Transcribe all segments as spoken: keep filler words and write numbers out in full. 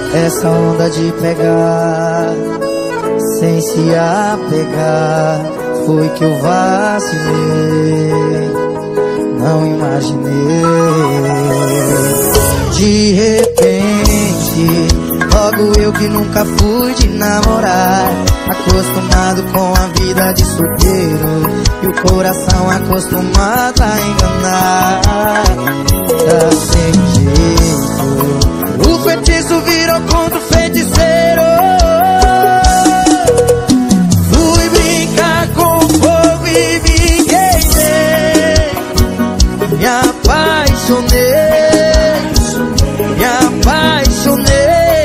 essa onda de pegar sem se apegar, foi que eu vacilei, não imaginei. De repente, logo eu que nunca fui de namorar, acostumado com a vida de solteiro e o coração acostumado a enganar. Tá sem jeito, o feitiço virou contra o feiticeiro. Fui brincar com fogo e me queimei, me apaixonei, me apaixonei.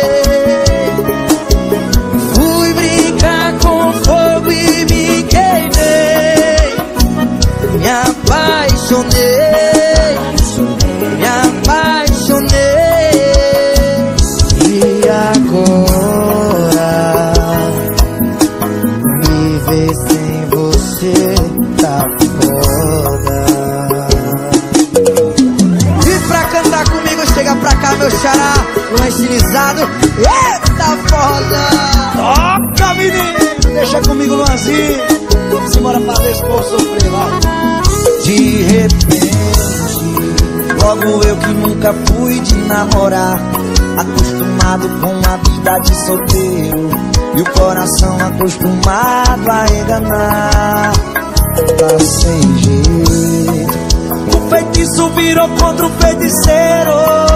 Fui brincar com fogo e me queimei, me apaixonei, me apaixonei. E agora viver sem você tá foda. Diz pra cantar comigo, chega pra cá meu xará, um estilizado, eita foda. Toca, menino, deixa comigo, Luanzinho. Simbora fazer esse povo sofrer, vai. De repente, logo eu que nunca fui de namorar, acostumado com a vida de solteiro e o coração acostumado a enganar. Tá sem jeito, O feitiço virou contra o feiticeiro.